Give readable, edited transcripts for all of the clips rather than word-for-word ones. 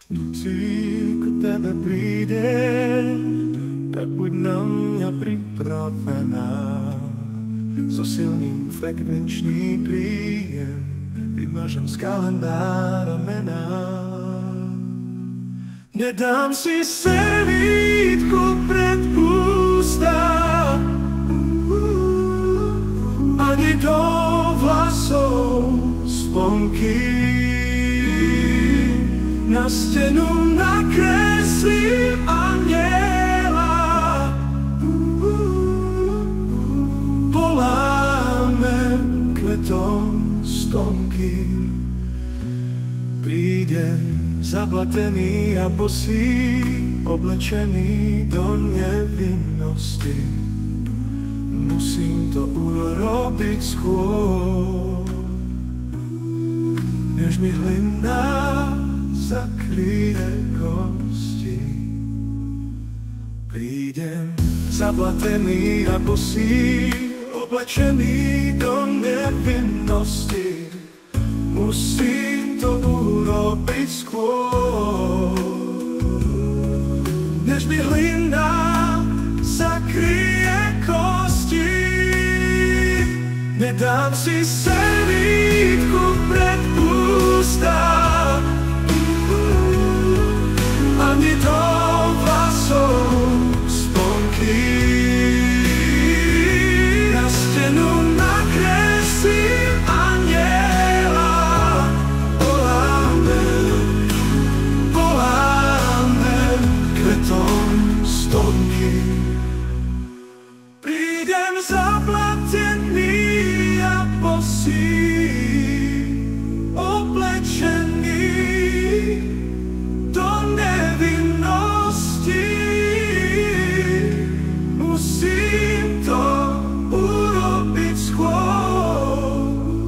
Vždy k tebe prídem, tak buď na mňa pripravená. So silným frekvenčný príjem vymažem z kalendára mená. Nedám si servítku pred ústa, ani do vlasov sponky. Na stenu nakreslím anjela, voláme kvetom stonky. Prídem zablatený a bosý, oblečený do nevinnosti. Musím to urobiť skôr, než mi hlina zakryje kosti. Prídem zablatený a bosý, oblečený do nevinnosti. Musím to urobiť skôr, než mi hlina zakryje kosti. Nedám si servítku pred ústa, ani do vlasov sponky. Na stenu nakreslím anjela, voláme kvetom stonky. Prídem zaplatený a bosý, oblečený do nevinnosti. Musím to urobiť skôr,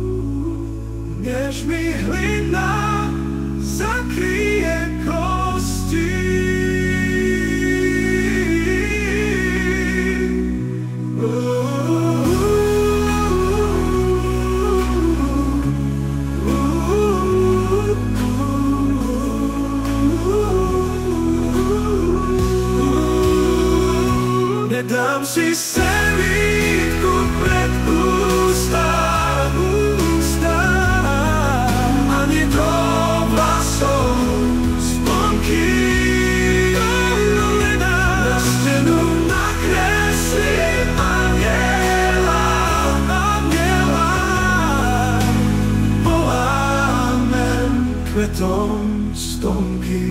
než mi hlina zakryje kosti. Nedám si servítku pred ústa, ani do vlasov sponky. Na stenu nakreslím anjela, voláme kvetom stonky.